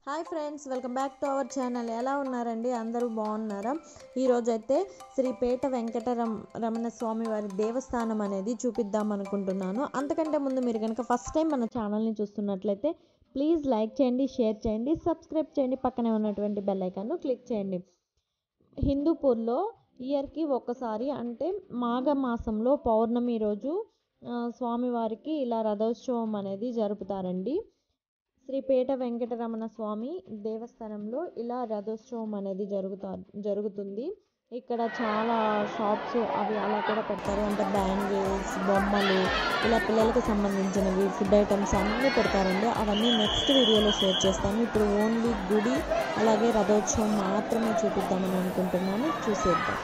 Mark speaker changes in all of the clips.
Speaker 1: Hi friends, welcome back to our channel. ఎలా ఉన్నారండి? అందరూ బాగున్నారా? ఈరోజైతే శ్రీ పేట వెంకటరమణ స్వామి వారి దేవస్థానం అనేది చూపిద్దాం అనుకుంటున్నాను. అంతకంటే ముందు మీరు కనుక ఫస్ట్ టైం మన ఛానల్ని చూస్తున్నట్లయితే ప్లీజ్ లైక్ చేయండి, షేర్ చేయండి, సబ్స్క్రైబ్ చేయండి, పక్కనే ఉన్నటువంటి బెల్ ఐకాన్ను క్లిక్ చేయండి. హిందూపూర్లో ఇయర్కి ఒక్కసారి అంటే మాఘ మాసంలో పౌర్ణమి రోజు స్వామివారికి ఇలా రథోత్సవం అనేది జరుపుతారండి. శ్రీ పేట వెంకటరమణ స్వామి దేవస్థానంలో ఇలా రథోత్సవం అనేది జరుగుతుంది. ఇక్కడ చాలా షాప్స్ అవి అలా కూడా పెడతారు. అంటే బ్యాంగిల్స్, బొమ్మలు, ఇలా పిల్లలకు సంబంధించినవి, ఫుడ్ ఐటమ్స్ అన్నీ పెడతారండి. అవన్నీ నెక్స్ట్ వీడియోలో షేర్ చేస్తాను. ఇప్పుడు ఓన్లీ గుడి అలాగే రథోత్సవం మాత్రమే చూపిద్దామని అనుకుంటున్నాను. చూసేద్దాం.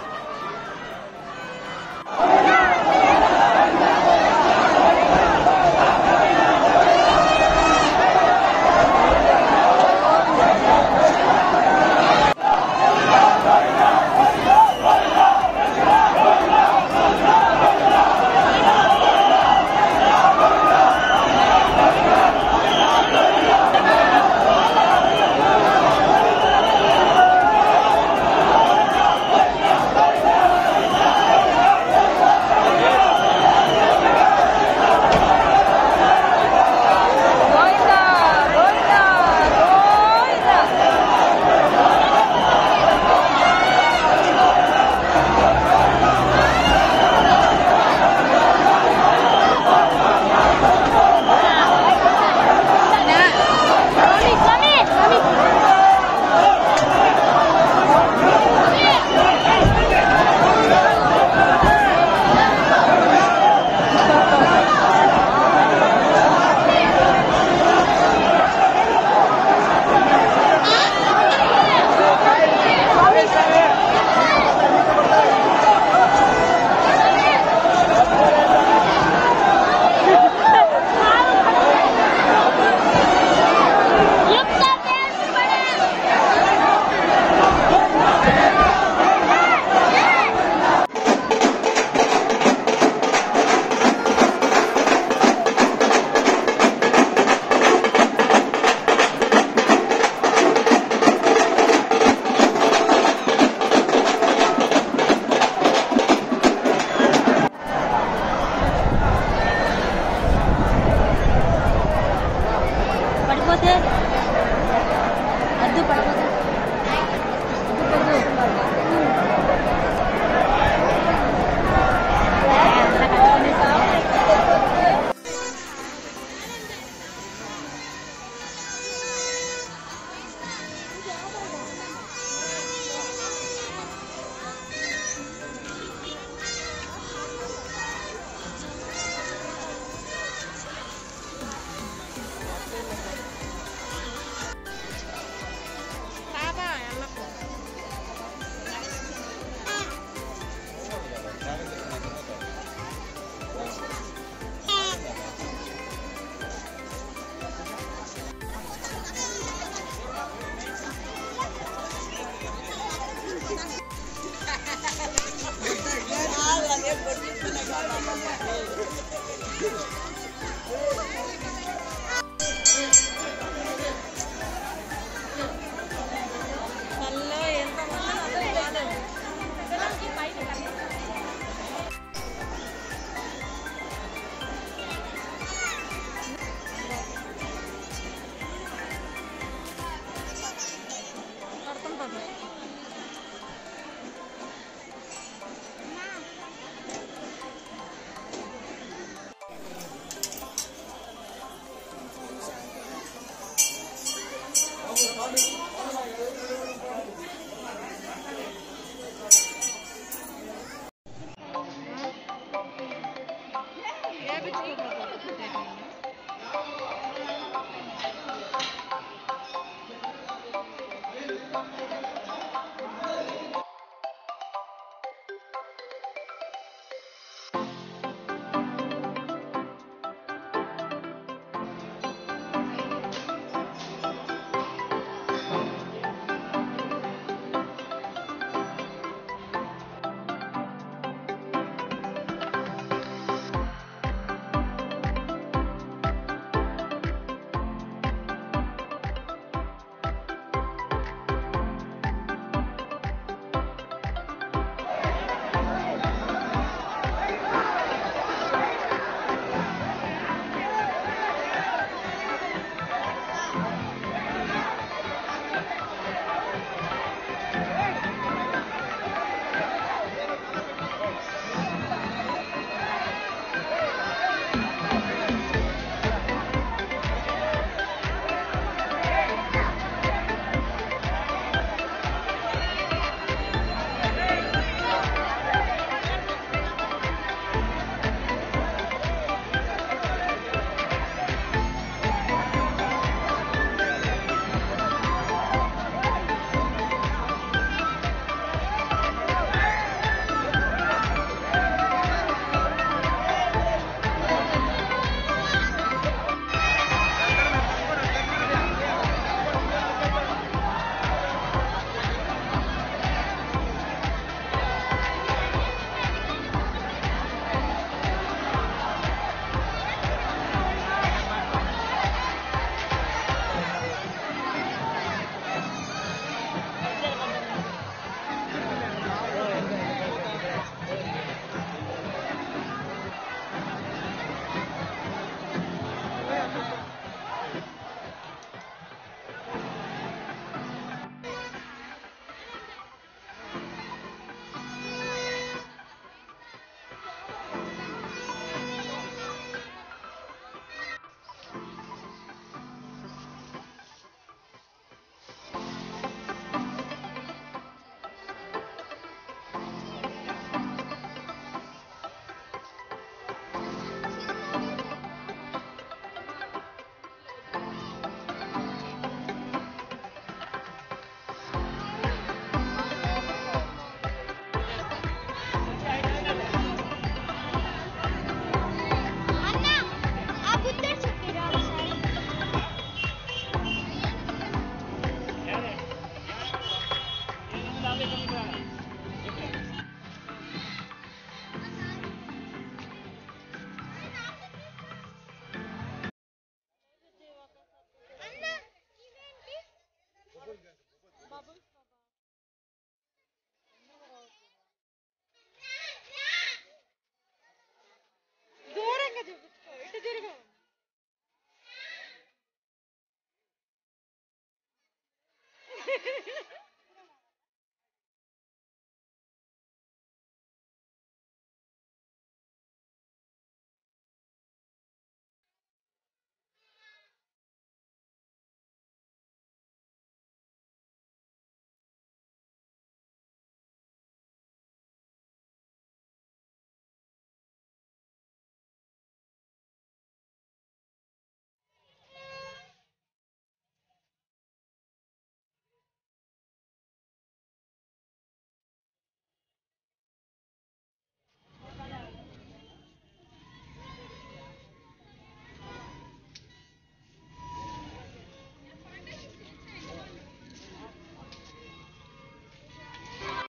Speaker 2: పాపం